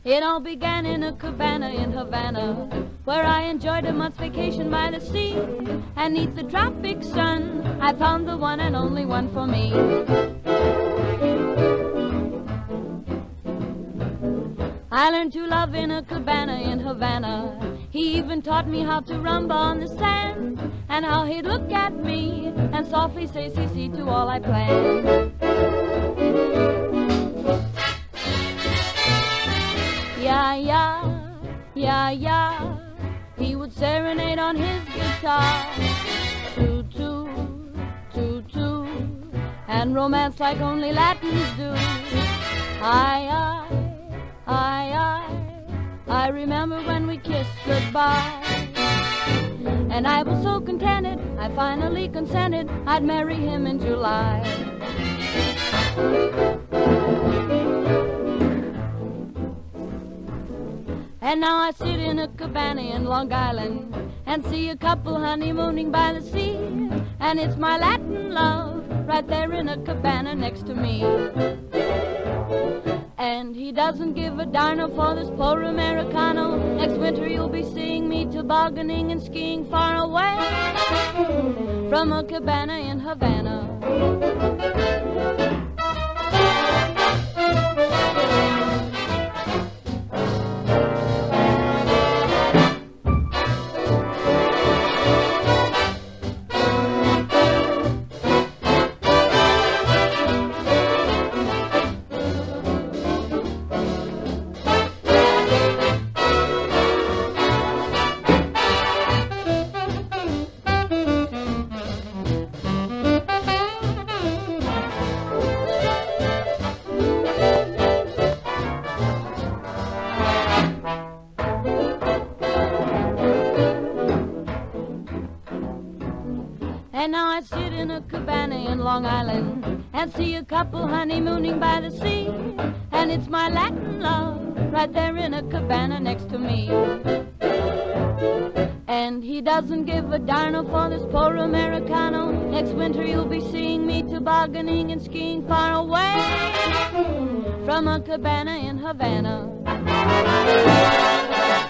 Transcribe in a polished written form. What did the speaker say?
It all began in a cabana in Havana, where I enjoyed a month's vacation by the sea. And 'neath the tropic sun, I found the one and only one for me. I learned to love in a cabana in Havana. He even taught me how to rumba on the sand, and how he'd look at me and softly say "Si" to all I planned. Yeah, yeah, yeah, yeah, he would serenade on his guitar. Toot, toot, toot, toot, and romance like only Latins do. I remember when we kissed goodbye, and I was so contented, I finally consented I'd marry him in July. And now I sit in a cabana in Long Island and see a couple honeymooning by the sea. And it's my Latin love right there in a cabana next to me. And he doesn't give a darn for this poor Americano. Next winter you'll be seeing me tobogganing and skiing far away from a cabana in Havana. And now I sit in a cabana in Long Island and see a couple honeymooning by the sea. And it's my Latin love right there in a cabana next to me. And he doesn't give a darn for this poor Americano. Next winter you'll be seeing me tobogganing and skiing far away from a cabana in Havana.